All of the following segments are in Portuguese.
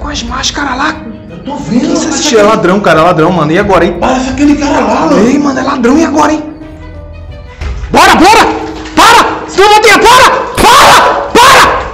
com as máscaras lá. Eu tô vendo. Esse é ladrão, cara, ladrão, mano. E agora, hein? Parece aquele cara lá, mano. Ei, mano, é ladrão, e agora, hein? Bora, bora! Para! Senhor Montanha, para! Para! Para!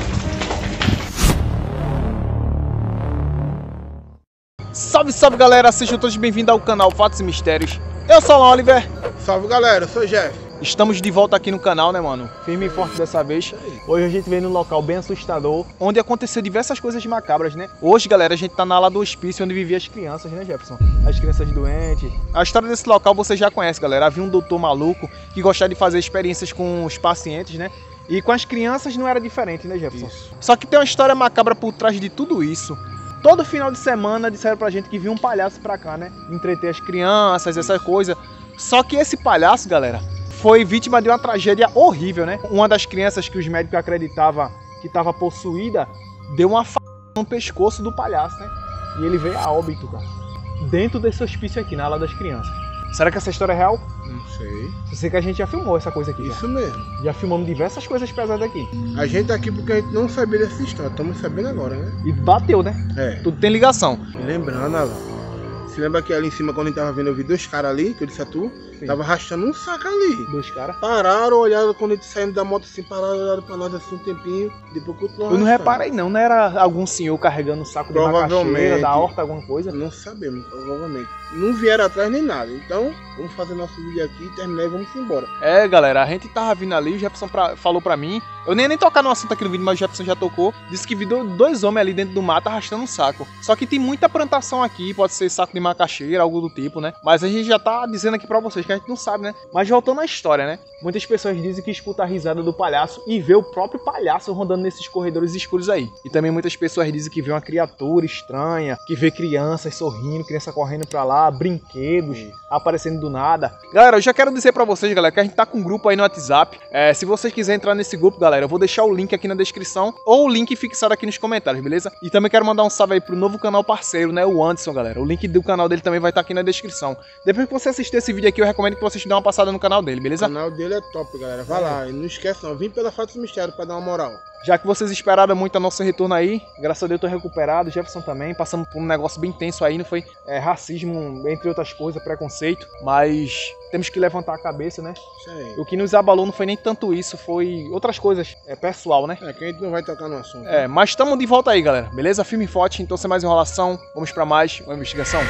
Salve, salve, galera! Sejam todos bem-vindos ao canal Fatos e Mistérios. Eu sou o Oliver. Salve, galera. Eu sou o Jeff. Estamos de volta aqui no canal, né, mano? Firme e forte dessa vez. Hoje a gente veio num local bem assustador, onde aconteceu diversas coisas macabras, né? Hoje, galera, a gente tá na ala do hospício, onde viviam as crianças, né, Jefferson? As crianças doentes. A história desse local você já conhece, galera. Havia um doutor maluco que gostava de fazer experiências com os pacientes, né? E com as crianças não era diferente, né, Jefferson? Isso. Só que tem uma história macabra por trás de tudo isso. Todo final de semana disseram pra gente que vinha um palhaço pra cá, né? Entreter as crianças, essa coisa. Só que esse palhaço, galera, foi vítima de uma tragédia horrível, né? Uma das crianças que os médicos acreditavam que estava possuída deu uma facada no pescoço do palhaço, né? E ele veio a óbito, cara. Dentro desse hospício aqui, na ala das crianças. Será que essa história é real? Não sei. Eu sei que a gente já filmou essa coisa aqui. Isso mesmo. Já filmamos diversas coisas pesadas aqui. A gente tá aqui porque a gente não sabia dessa história. Estamos sabendo agora, né? E bateu, né? É. Tudo tem ligação. E lembrando, Alan, você lembra que ali em cima, quando a gente tava vendo, eu vi dois caras ali, que eu disse a tu? Sim. Tava arrastando um saco ali. Dois caras. Pararam, olharam quando a gente saindo da moto assim, pararam, olharam pra nós assim um tempinho. Depois continuaram. Eu não reparei não era algum senhor carregando um saco de macaxeira, da horta, alguma coisa? Não sabemos, provavelmente. Não vieram atrás nem nada. Então, vamos fazer nosso vídeo aqui, terminar e vamos embora. É, galera, a gente tava vindo ali, o Jefferson falou pra mim. Eu nem tocar no assunto aqui no vídeo, mas o Jefferson já tocou. Disse que viu dois homens ali dentro do mato arrastando um saco. Só que tem muita plantação aqui, pode ser saco de macaxeira, algo do tipo, né? Mas a gente já tá dizendo aqui pra vocês que a gente não sabe, né? Mas voltando à história, né? Muitas pessoas dizem que escuta a risada do palhaço e vê o próprio palhaço rondando nesses corredores escuros aí. E também muitas pessoas dizem que vê uma criatura estranha, que vê crianças sorrindo, criança correndo pra lá, brinquedos aparecendo do nada. Galera, eu já quero dizer pra vocês, galera, que a gente tá com um grupo aí no WhatsApp. Se vocês quiserem entrar nesse grupo, galera, eu vou deixar o link aqui na descrição ou o link fixado aqui nos comentários, beleza? E também quero mandar um salve aí pro novo canal parceiro, né? O Anderson, galera. O link do canal dele também vai estar aqui na descrição. Depois que você assistir esse vídeo aqui, eu recomendo que vocês dêem uma passada no canal dele, beleza? O canal dele é top, galera. Vai lá. E não esquece não. Vim pela Fatos e Mistério pra dar uma moral. Já que vocês esperaram muito a nosso retorno aí, graças a Deus eu tô recuperado, Jefferson também, passamos por um negócio bem tenso aí, não foi racismo, entre outras coisas, preconceito, mas temos que levantar a cabeça, né? Isso aí. O que nos abalou não foi nem tanto isso, foi outras coisas, pessoal, né? É que a gente não vai tocar no assunto. Mas estamos de volta aí, galera, beleza? Firme e forte, então sem mais enrolação, vamos pra mais uma investigação.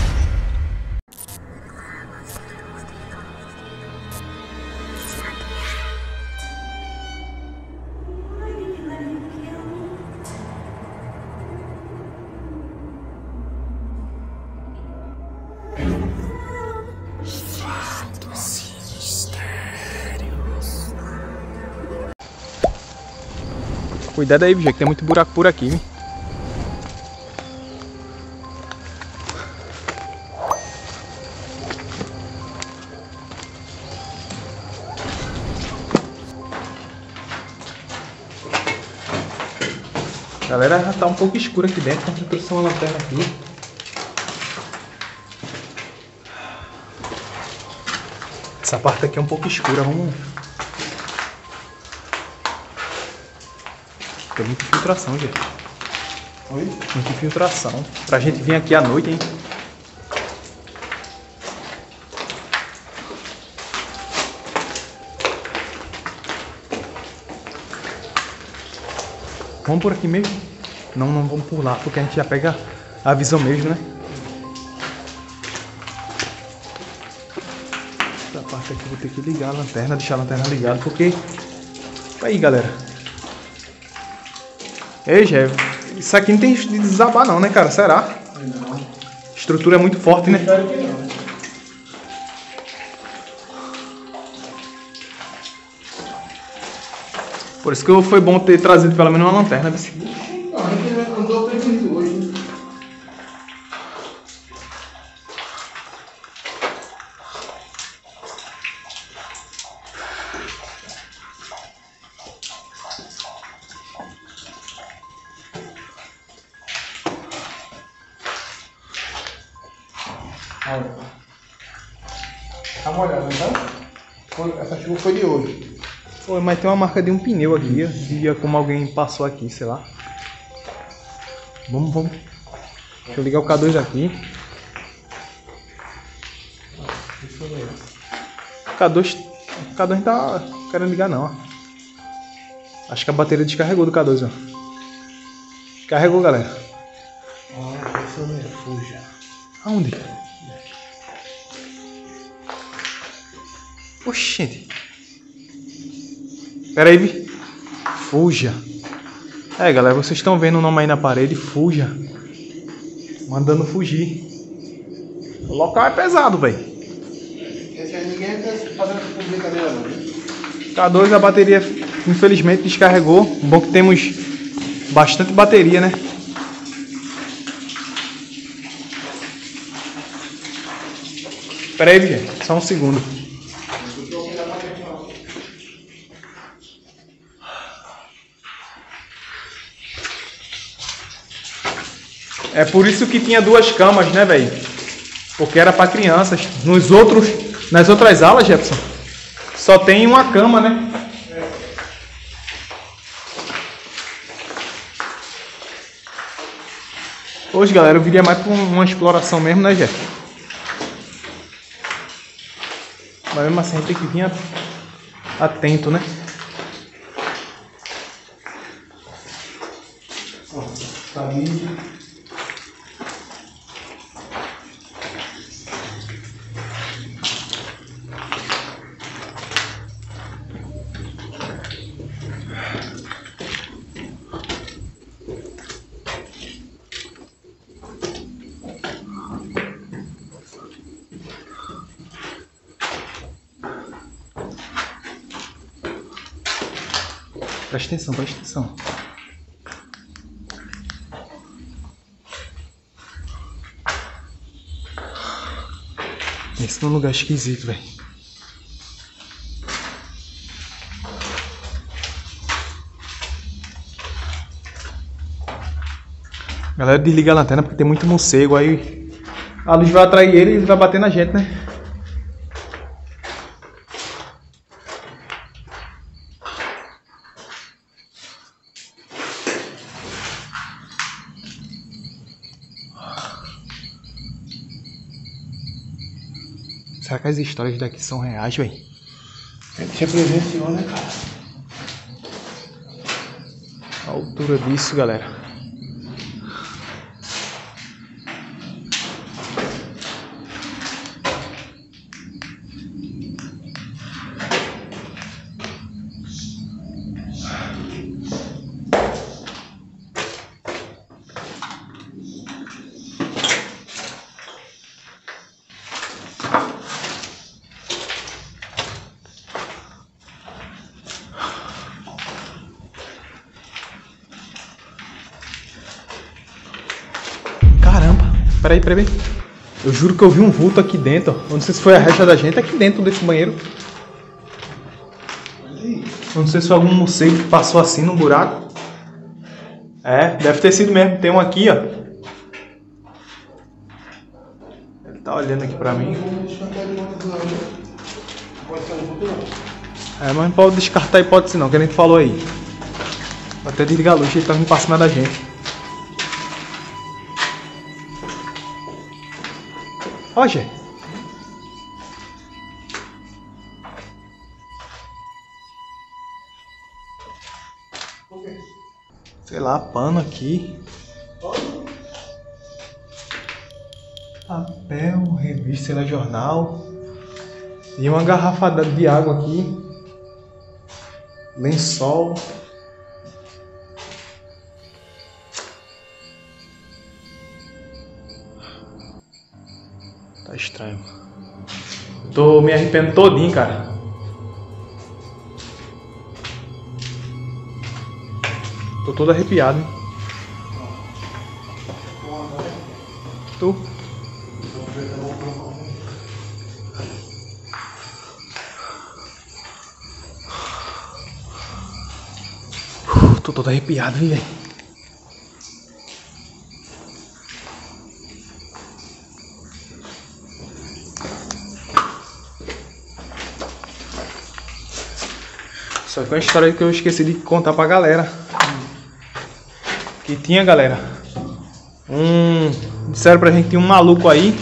Cuidado aí, que tem muito buraco por aqui, hein? Galera, já tá um pouco escuro aqui dentro, então trouxe uma lanterna aqui. Essa parte aqui é um pouco escura, vamos... Tem muita infiltração, gente. Oi? Muita infiltração. Pra gente vir aqui à noite, hein? Vamos por aqui mesmo? Não vamos por lá, porque a gente já pega a visão mesmo, né? Essa parte aqui eu vou ter que ligar a lanterna, deixar a lanterna ligada, porque... Aí, galera. Ei, Jeff, isso aqui não tem de desabar não, né, cara? Será? Não. A estrutura é muito forte, né? Espero que não. Por isso que foi bom ter trazido pelo menos uma lanterna. Não, a gente andou previsto hoje, né? Olha. Dá uma olhada, então? Essa chuva foi de hoje. Foi, mas tem uma marca de um pneu aqui, de como alguém passou aqui, sei lá. Vamos. Deixa eu ligar o K2 aqui. O K2 não tá querendo ligar não, ó. Acho que a bateria descarregou do K2, ó. Carregou, galera. Fuja. Aonde? Oxente. Pera aí, Vi. Fuja. É, galera, vocês estão vendo o nome aí na parede. Fuja. Mandando fugir. O local é pesado, velho. Ninguém tá fazendo brincadeira não, né? K2, a bateria infelizmente descarregou. Bom que temos bastante bateria, né? Pera aí, gente. Só um segundo. É por isso que tinha 2 camas, né, velho? Porque era para crianças. Nas outras aulas, Jefferson, só tem uma cama, né? Hoje, galera, eu viria mais para uma exploração mesmo, né, Jefferson? Mas mesmo assim a gente tem que vir atento, né? Tá ali. Presta atenção, presta atenção. Esse é um lugar esquisito, velho. Galera, desliga a lanterna porque tem muito morcego. Aí a luz vai atrair ele e ele vai bater na gente, né? Será que as histórias daqui são reais, velho? A gente já presenciou, né, cara? A altura disso, galera. Peraí. Eu juro que eu vi um vulto aqui dentro. Eu não sei se foi a resta da gente aqui dentro desse banheiro. Eu não sei se foi algum morcego que passou assim no buraco. É, deve ter sido mesmo. Tem um aqui, ó. Ele tá olhando aqui pra mim. É, mas não pode descartar a hipótese não, que a gente falou aí. Vou até desligar a luz, ele tá vindo pra cima da gente. Ó, gente. Sei lá, pano aqui. Papel, revista, sei lá, jornal. E uma garrafa de água aqui. Lençol. Tá estranho. Tô me arrependendo todinho, cara. Tô todo arrepiado, hein? Tu? Tô todo arrepiado, hein, velho? Só que é uma história que eu esqueci de contar pra galera. Que tinha, galera, Disseram pra gente que tinha um maluco aí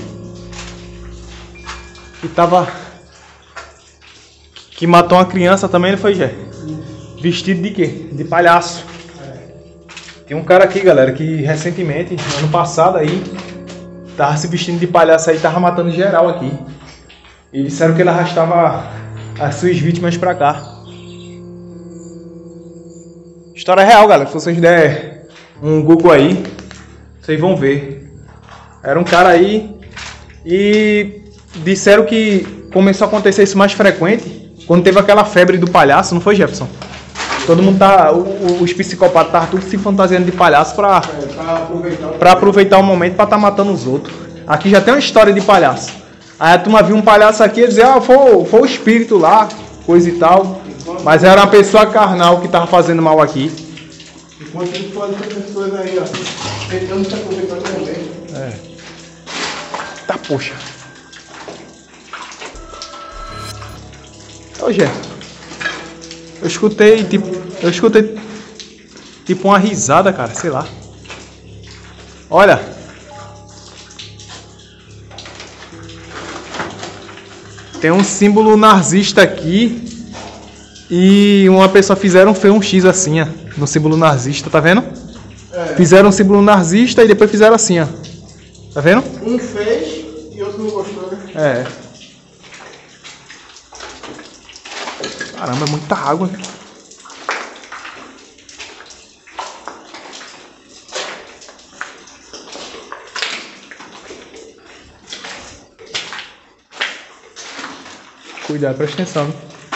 que tava... que matou uma criança também, não foi, Jé? Vestido de quê? De palhaço. Tem um cara aqui, galera, que recentemente, ano passado aí, tava se vestindo de palhaço aí, tava matando geral aqui. E disseram que ele arrastava as suas vítimas pra cá. História real, galera. Se vocês der um Google aí, vocês vão ver. Era um cara aí e disseram que começou a acontecer isso mais frequente quando teve aquela febre do palhaço, não foi, Jefferson? Todo mundo tá... Os psicopatas estavam tudo se fantasiando de palhaço pra aproveitar o momento pra tá matando os outros. Aqui já tem uma história de palhaço. Aí a turma viu um palhaço aqui e dizia, foi o espírito lá, coisa e tal. Mas era uma pessoa carnal que tava fazendo mal aqui. Enquanto ele faz essas pessoas aí, ó, tentando se aproveitar do momento. Tá, poxa. Ô, Jé. Eu escutei tipo uma risada, cara, sei lá. Olha. Tem um símbolo nazista aqui. E uma pessoa fez um X assim, ó, no símbolo nazista, tá vendo? Fizeram um símbolo nazista e depois fizeram assim, ó. Tá vendo? Um fez e outro não gostou, né? Caramba, é muita água. Cuidado, presta atenção.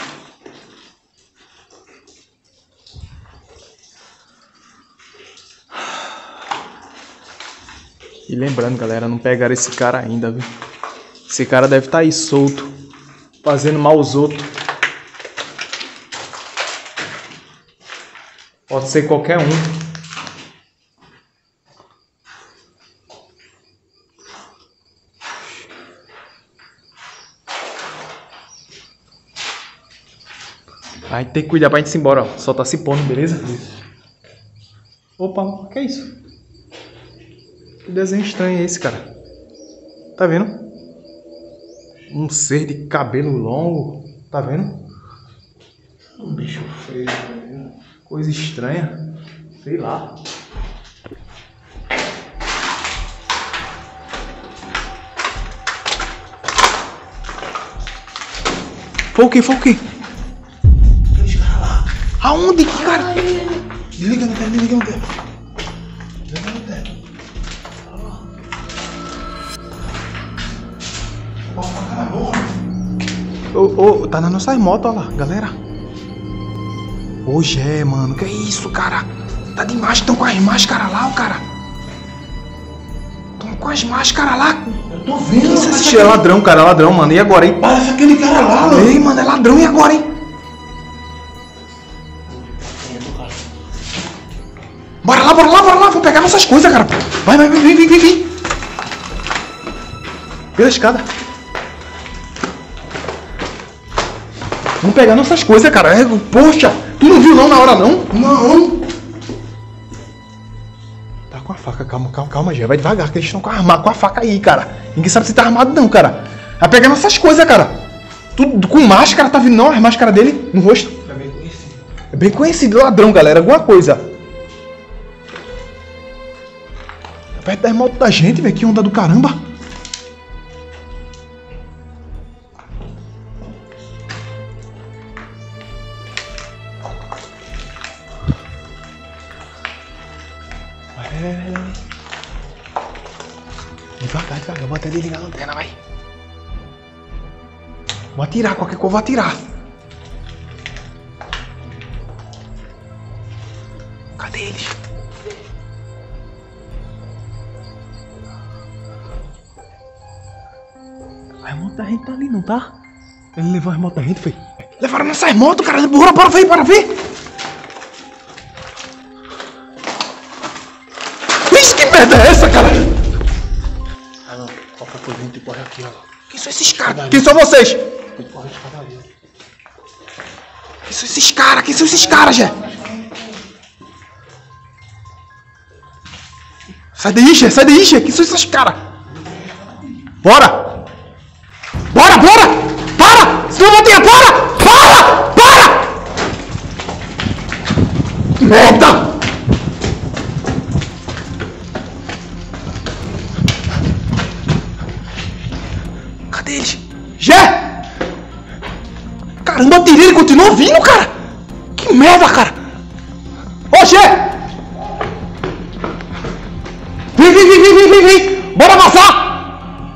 E lembrando, galera, não pegaram esse cara ainda, viu? Esse cara deve estar aí solto, fazendo mal aos outros. Pode ser qualquer um. Aí tem que cuidar pra gente ir embora, ó. Só tá se pondo, beleza? Opa, o que é isso? Que desenho estranho é esse, cara? Tá vendo? Um ser de cabelo longo. Tá vendo? Um bicho feio, né? Coisa estranha. Sei lá. Foi o quê? Foi o quê? Aqueles caras lá. Aonde? Que cara? Desliga no teto, desliga no teto. Desliga no teto. Tá nas nossas motos, ó lá, galera. Hoje é, mano. Que isso, cara? Tá demais, tão com as máscaras lá, ó, cara. Tão com as máscaras lá. Eu tô vendo. Isso é ladrão, cara, ladrão, mano. E agora, hein? Parece aquele cara lá, mano. Ei, mano, é ladrão, e agora, hein? Bora lá, bora lá, bora lá. Vou pegar nossas coisas, cara. Vai, vem. Pela escada. Vamos pegar nossas coisas, cara. Poxa, tu não viu não na hora, não? Não. Tá com a faca, calma, já. Vai devagar, que eles estão com a faca aí, cara. Ninguém sabe se tá armado, não, cara. Vai pegar nossas coisas, cara. Tudo com máscara, tá vindo não? A máscara dele no rosto. É bem conhecido. É bem conhecido, ladrão, galera. Alguma coisa. Tá perto das motos da gente, velho. Que onda do caramba. Devagar, vou até desligar a lanterna, vai. Vou atirar, qualquer coisa vou atirar. Cadê eles? A moto da gente tá ali, não tá? Ele levou as motos da gente, foi? Levaram nossas motos, cara. Bora ver. Ixi, que merda é essa, cara? Ah, não. Qualquer coisa a gente corre aqui, ó. Quem são esses caras? Quem são vocês? Tem que correr de escadaria. Quem são esses caras? Quem são esses caras, Jé? Sai daí, Che. Que são esses caras? Bora! Bora! Para! Senão eu vou ter... Para! Merda! Cadê eles? Gé! Caramba, eu tirei, ele continuou vindo, cara! Que merda, cara! Ô, Gé! Vem! Bora passar!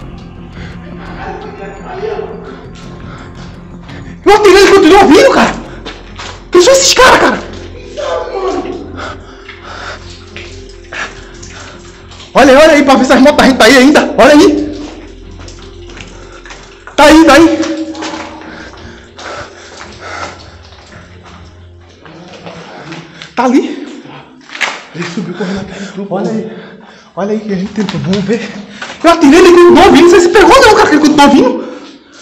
Eu atirei, ele continuou vindo, cara! Quem são esses caras, cara? Olha aí pra ver se as motos da gente tá aí ainda. Olha aí. Tá aí. Tá ali. Ele subiu correndo atrás de tu. Olha aí que a gente tentou. Vamos ver. Eu atirei, ele continuou vindo. Não sei se pegou não, cara, que ele continuou vindo.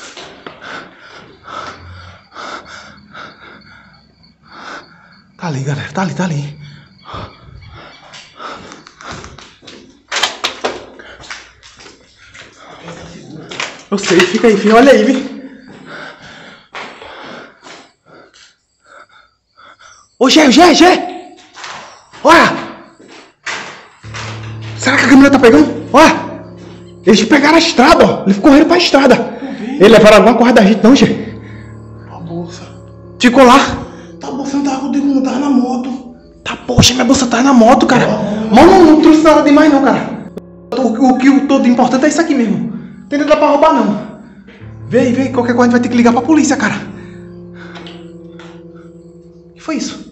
Tá ali, galera. Tá ali. Eu sei, fica aí, filho. Olha aí, vi. Ô, Gé! Olha! Será que a câmera tá pegando? Olha! Eles pegaram a estrada, ó. Eles correram pra estrada. Eles levaram alguma coisa da gente, não, Gé? A bolsa. Ficou lá. Tá, a bolsa não tava comigo, não tava na moto. Tá, poxa, minha bolsa tá na moto, cara. Mano, não trouxe nada demais, não, cara. O que todo importante é isso aqui mesmo. Não tem nada pra roubar, não. Vem. Qualquer coisa a gente vai ter que ligar pra polícia, cara. O que foi isso?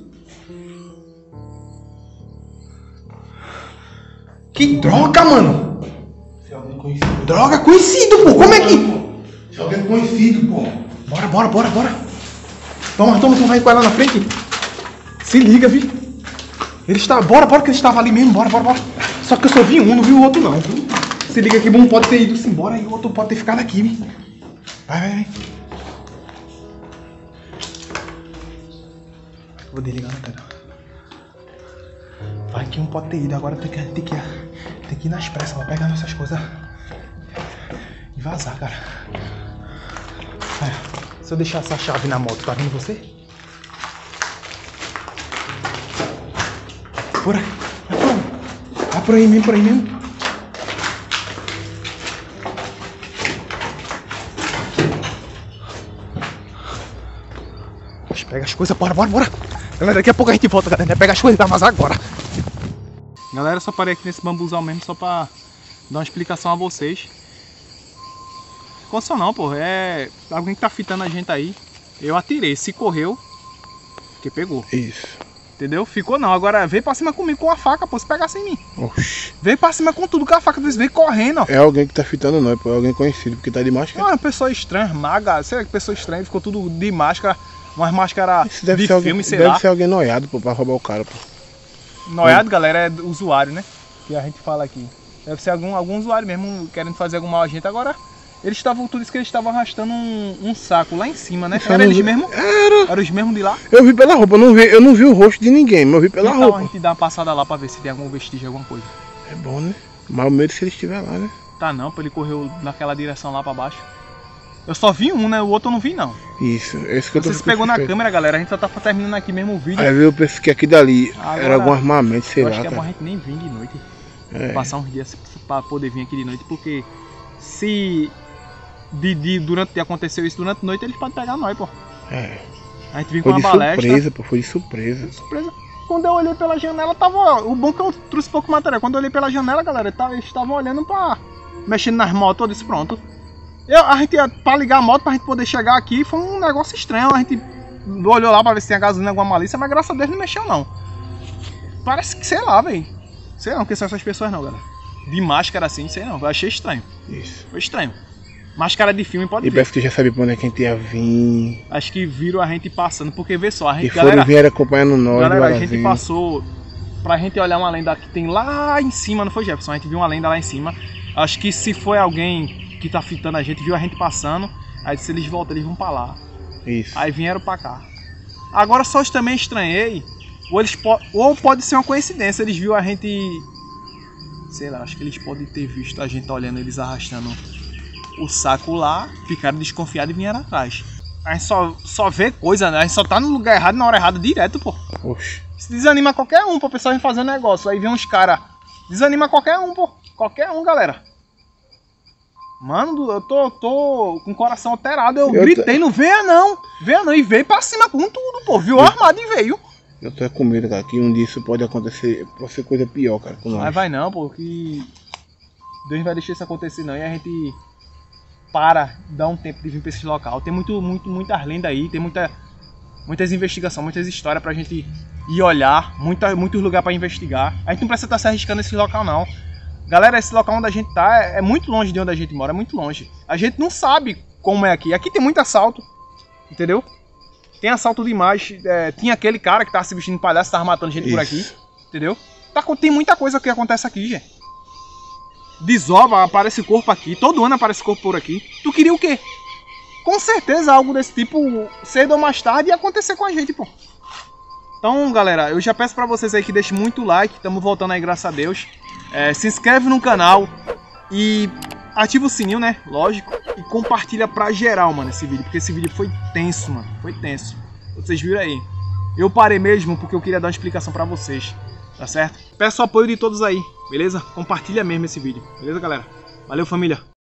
Que droga, mano. Se alguém conhecido. Droga, conhecido, pô. Como é que... Se alguém conhecido, pô. Bora. Toma, vai com ela na frente. Se liga, vi. Ele está... Bora, que ele estava ali mesmo. Bora. Só que eu só vi um, não vi o outro, não. Se liga que um pode ter ido embora e o outro pode ter ficado aqui, vi. Vai. Vou desligar a tela. Vai que um pode ter ido. Agora tem que ir nas pressas pra pegar nossas coisas e vazar, cara. Se eu deixar essa chave na moto, tá vendo você? Bora. Vai por aí mesmo. Pega as coisas, bora. Galera, daqui a pouco a gente volta, galera. Pega as coisas e vai vazar agora. Galera, só parei aqui nesse bambuzal mesmo só pra dar uma explicação a vocês. Confusão não, pô. É alguém que tá fitando a gente aí. Eu atirei. Se correu, que pegou. Isso. Entendeu? Ficou não. Agora vem pra cima comigo com a faca, pô. Se pegasse em mim. Oxi. Vem pra cima com tudo com a faca. Vem correndo, ó. É alguém que tá fitando nós, pô. É alguém conhecido, porque tá de máscara. Não, é uma pessoa estranha, maga. Sei lá que pessoa estranha. Ficou tudo de máscara. Umas máscaras de filme, sei lá. Deve ser alguém noiado, pô, pra roubar o cara, pô. Noiado, galera, é usuário, né? Que a gente fala aqui. Deve ser algum usuário mesmo querendo fazer algum mal a gente. Agora, eles estavam, tudo isso que eles estavam arrastando um saco lá em cima, né? Era eles mesmo? Era os mesmos de lá? Eu vi pela roupa, eu não vi o rosto de ninguém, mas eu vi pela roupa. Então a gente dá uma passada lá pra ver se tem algum vestígio, alguma coisa. É bom, né? Mas o medo se ele estiver lá, né? Tá não, ele correu naquela direção lá pra baixo. Eu só vi um, né? O outro eu não vi, não. Isso, esse que eu tô... Você se pegou na câmera, galera. A gente só tá terminando aqui mesmo o vídeo. Aí eu pensei que aqui dali agora, era algum armamento, sei lá, acho que é bom a cara. gente nem vir de noite. É. Passar uns dias pra poder vir aqui de noite, porque se durante o dia aconteceu isso durante a noite, eles podem pegar nós, pô. É. A gente vinha com Foi uma de balestra. surpresa, pô, foi de surpresa. Surpresa. Quando eu olhei pela janela, tava... O bom que eu trouxe pouco material. Quando eu olhei pela janela, galera, eles estavam olhando pra... Mexendo nas motos, eu disse, pronto. A gente ia pra ligar a moto pra gente poder chegar aqui, foi um negócio estranho. A gente olhou lá pra ver se tinha gasolina, alguma malícia, mas graças a Deus não mexeu, não. Parece que, sei lá, velho. Sei não, que são essas pessoas não, galera. De máscara assim, sei não. Eu achei estranho. Isso. Foi estranho. Máscara de filme pode E ver. parece que já sabia pra onde é que a gente ia vir. Acho que viram a gente passando, porque vê só, a gente, E foram vieram acompanhando nós. galera, a devagarzinho. gente passou pra gente olhar uma lenda que tem lá em cima, não foi, Jefferson? A gente viu uma lenda lá em cima. Acho que se foi alguém que tá fitando a gente, viu a gente passando, aí se eles voltam, eles vão pra lá. Isso. Aí vieram pra cá. Agora só eu também estranhei, ou pode ser uma coincidência, eles viram a gente Sei lá, acho que eles podem ter visto a gente olhando eles arrastando o saco lá, ficaram desconfiados e vieram atrás. A gente só vê coisa, né? A gente só tá no lugar errado, na hora errada, direto, pô. Oxe. Se desanima qualquer um, pô, o pessoal vem fazer um negócio. Aí vem uns caras. Desanima qualquer um, pô. Qualquer um, galera. Mano, eu tô com o coração alterado. Eu gritei, não venha não. Venha não. E veio pra cima com tudo, pô. Viu armado e veio. Eu tô com medo, cara, que um dia isso pode acontecer, pode ser coisa pior, cara, com nós. Mas vai não, pô, que Deus não vai deixar isso acontecer não. E a gente dá um tempo de vir pra esse local. Tem muitas lendas aí, tem muitas investigações, muitas histórias pra gente ir olhar, muitos lugares pra investigar. A gente não precisa estar se arriscando nesse local não. Galera, esse local onde a gente tá é muito longe de onde a gente mora, é muito longe. A gente não sabe como é aqui. Aqui tem muito assalto, entendeu? Tem assalto demais. Tinha aquele cara que tava se vestindo de palhaço, tava matando gente por aqui, entendeu? Tem muita coisa que acontece aqui, gente. Desova, aparece corpo aqui, todo ano aparece corpo por aqui. Tu queria o quê? Com certeza algo desse tipo, cedo ou mais tarde, ia acontecer com a gente, pô. Então, galera, eu já peço pra vocês aí que deixem muito like, estamos voltando aí, graças a Deus. Se inscreve no canal e ativa o sininho, né? Lógico. E compartilha pra geral, mano, esse vídeo, porque esse vídeo foi tenso, mano. Foi tenso. Vocês viram aí. Eu parei mesmo porque eu queria dar uma explicação pra vocês, tá certo? Peço o apoio de todos aí, beleza? Compartilha mesmo esse vídeo, beleza, galera? Valeu, família!